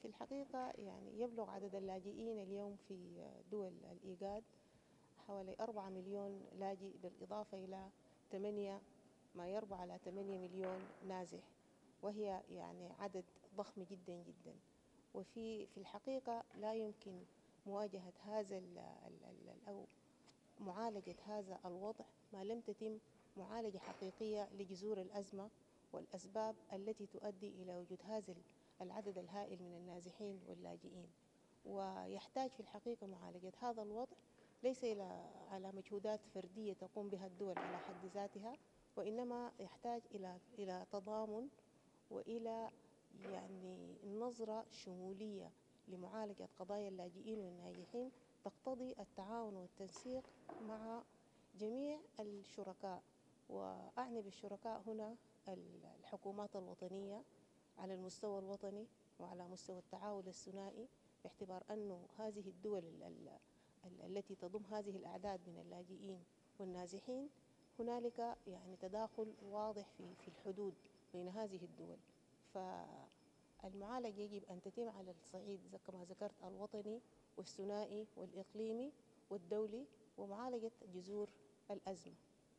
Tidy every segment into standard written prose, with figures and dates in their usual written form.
في الحقيقة يعني يبلغ عدد اللاجئين اليوم في دول الإيجاد حوالي 4 مليون لاجئ، بالإضافة إلى 8 ما يربو على 8 مليون نازح، وهي يعني عدد ضخم جدا جدا. وفي الحقيقة لا يمكن مواجهة هذا أو معالجة هذا الوضع ما لم تتم معالجة حقيقية لجذور الأزمة والأسباب التي تؤدي إلى وجود هذا العدد الهائل من النازحين واللاجئين. ويحتاج في الحقيقة معالجة هذا الوضع ليس على مجهودات فردية تقوم بها الدول على حد ذاتها، وإنما يحتاج إلى تضامن وإلى يعني نظرة شمولية لمعالجة قضايا اللاجئين والنازحين، تقتضي التعاون والتنسيق مع جميع الشركاء. وأعني بالشركاء هنا الحكومات الوطنية على المستوى الوطني وعلى مستوى التعاون الثنائي، باعتبار أن هذه الدول التي تضم هذه الأعداد من اللاجئين والنازحين هنالك يعني تداخل واضح في الحدود بين هذه الدول. فالمعالجة يجب أن تتم على الصعيد كما ذكرت الوطني والثنائي والإقليمي والدولي، ومعالجة جذور الأزمة.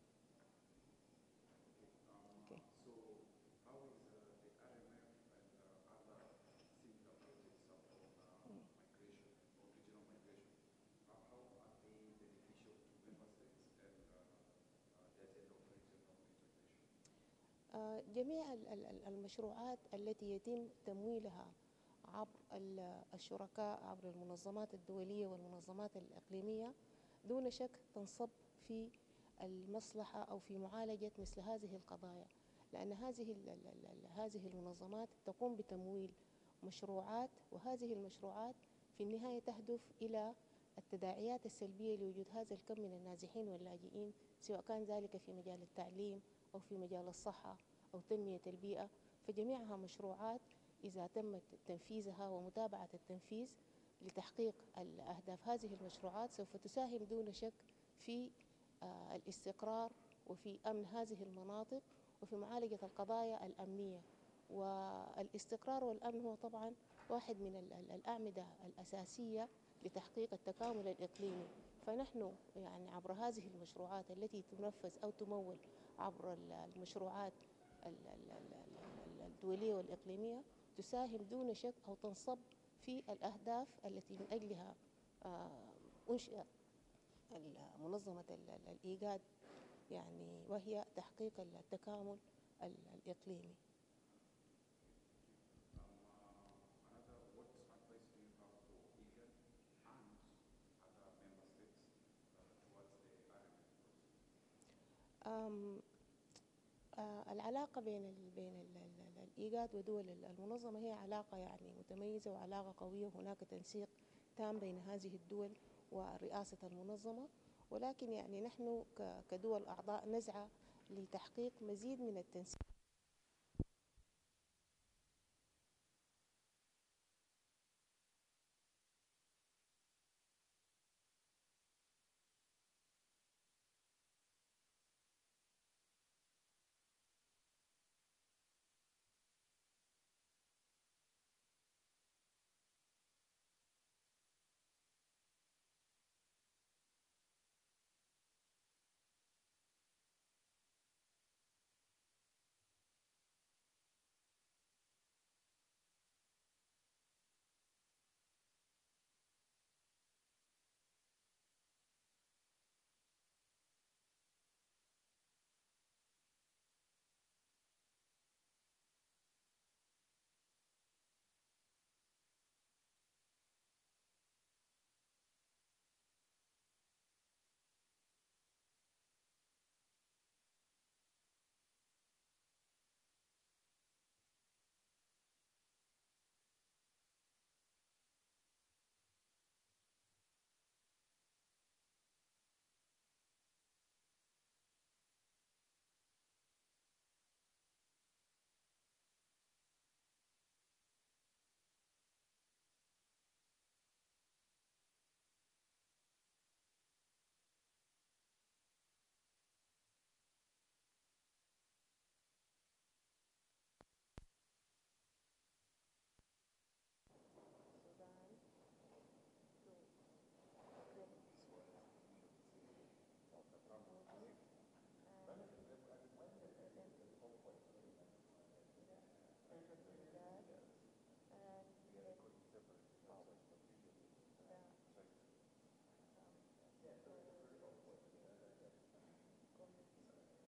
Okay. So how is the RMF and other similar projects on migration or regional migration, how are they beneficial to member states and the agenda of regional integration? جميع المشروعات التي يتم تمويلها عبر الشركاء عبر المنظمات الدولية والمنظمات الإقليمية دون شك تنصب في المصلحة أو في معالجة مثل هذه القضايا، لأن هذه المنظمات تقوم بتمويل مشروعات، وهذه المشروعات في النهاية تهدف إلى التداعيات السلبية لوجود هذا الكم من النازحين واللاجئين، سواء كان ذلك في مجال التعليم أو في مجال الصحة أو تنمية البيئة. فجميعها مشروعات إذا تم تنفيذها ومتابعة التنفيذ لتحقيق الأهداف هذه المشروعات سوف تساهم دون شك في الاستقرار وفي أمن هذه المناطق وفي معالجة القضايا الأمنية. والاستقرار والأمن هو طبعا واحد من الأعمدة الأساسية لتحقيق التكامل الإقليمي. فنحن يعني عبر هذه المشروعات التي تنفذ أو تمول عبر المشروعات الدولية والإقليمية تساهم دون شك أو تنصب في الأهداف التي من أجلها أنشئت منظمة الإيجاد، يعني وهي تحقيق التكامل الإقليمي. What advice do you have for IGAD and other member states towards the RMF process? العلاقة بين الإيجاد ودول المنظمة هي علاقة يعني متميزة وعلاقة قوية، وهناك تنسيق تام بين هذه الدول ورئاسة المنظمة. ولكن يعني نحن كدول أعضاء نسعى لتحقيق مزيد من التنسيق